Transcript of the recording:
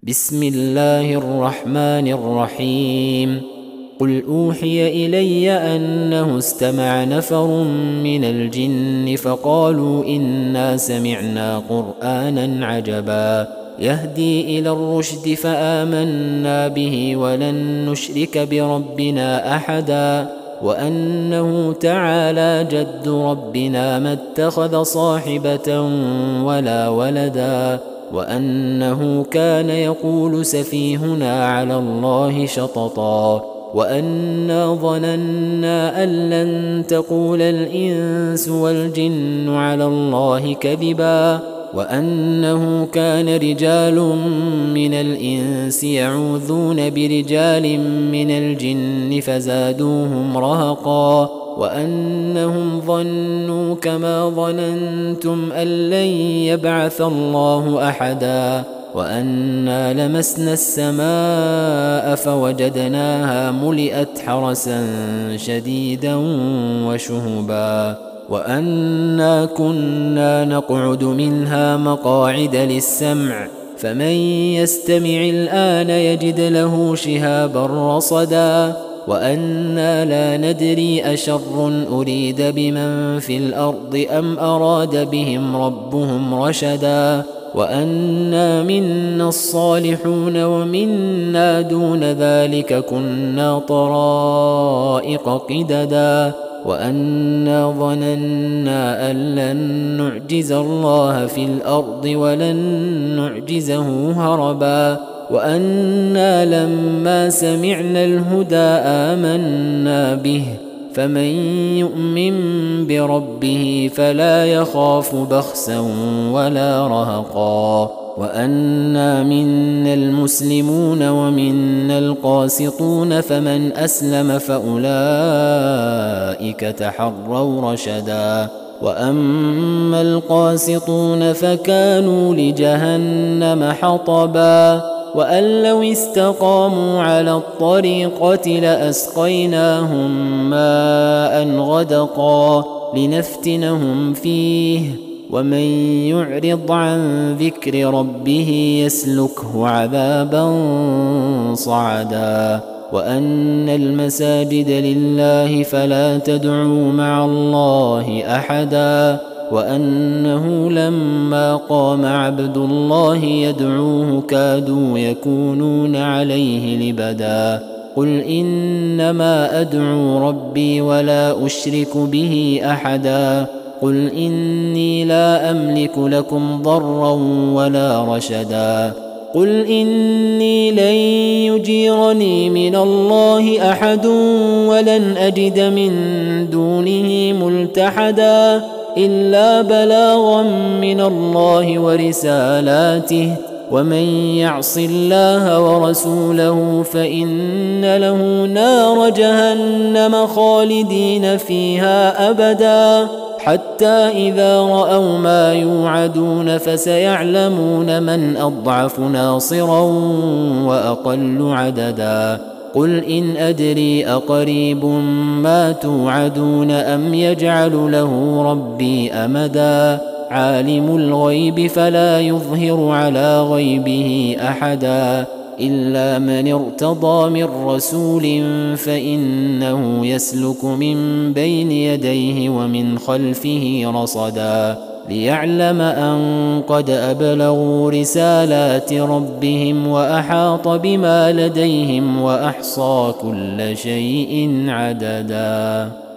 بسم الله الرحمن الرحيم. قل أوحي إلي أنه استمع نفر من الجن فقالوا إنا سمعنا قرآنا عجبا يهدي إلى الرشد فآمنا به ولن نشرك بربنا أحدا وأنه تعالى جد ربنا ما اتخذ صاحبة ولا ولدا وأنه كان يقول سفيهنا على الله شططا وأنا ظننا أن لن تقول الإنس والجن على الله كذبا وأنه كان رجال من الإنس يعوذون برجال من الجن فزادوهم رهقا وأنهم ظنوا كما ظننتم أن لن يبعث الله أحدا وأنا لمسنا السماء فوجدناها ملئت حرسا شديدا وشهبا وأنا كنا نقعد منها مقاعد للسمع فمن يستمع الآن يجد له شهابا رصدا وأنا لا ندري أشر أريد بمن في الأرض أم أراد بهم ربهم رشدا وأنا منا الصالحون ومنا دون ذلك كنا طرائق قددا وأنا ظننا أن لن نعجز الله في الأرض ولن نعجزه هربا وأنا لما سمعنا الهدى آمنا به فمن يؤمن بربه فلا يخاف بخسا ولا رهقا وأنا منا المسلمون ومنا القاسطون فمن أسلم فأولئك تحروا رشدا وأما القاسطون فكانوا لجهنم حطبا وأن لو استقاموا على الطريقة لأسقيناهم ماء غدقا لنفتنهم فيه ومن يعرض عن ذكر ربه يسلكه عذابا صعدا وأن المساجد لله فلا تدعوا مع الله أحدا وأنه لما قام عبد الله يدعوه كادوا يكونون عليه لبدا قل إنما أدعو ربي ولا أشرك به أحدا قل إني لا أملك لكم ضرا ولا رشدا قل إني لن يجيرني من الله أحد ولن أجد من دونه ملتحدا إلا بلاغا من الله ورسالاته ومن يعص الله ورسوله فإن له نار جهنم خالدين فيها أبدا حتى إذا رأوا ما يوعدون فسيعلمون من أضعف ناصرا وأقل عددا قل إن أدري أقريب ما توعدون أم يجعل له ربي أمدا عالم الغيب فلا يظهر على غيبه أحدا إلا من ارتضى من رسول فإنه يسلك من بين يديه ومن خلفه رصدا ليعلم أن قد أبلغوا رسالات ربهم وأحاط بما لديهم وأحصى كل شيء عددا.